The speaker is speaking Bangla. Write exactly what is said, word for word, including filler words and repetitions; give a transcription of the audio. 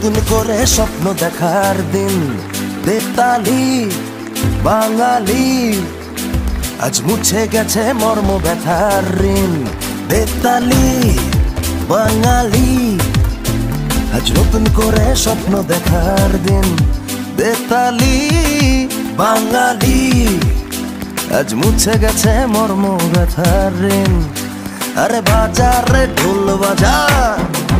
নতুন করে স্বপ্ন দেখার দিন। বেতালি বাঙালি, আজ মুছে গেছে মর্ম ব্যথার ঋণ। বেতালি বাঙালি, আজ নতুন করে স্বপ্ন দেখার দিন। বেতালি বাঙালি, আজ মুছে গেছে মর্ম ব্যথার ঋণ। আরে বাজার রে ঢোল বাজা,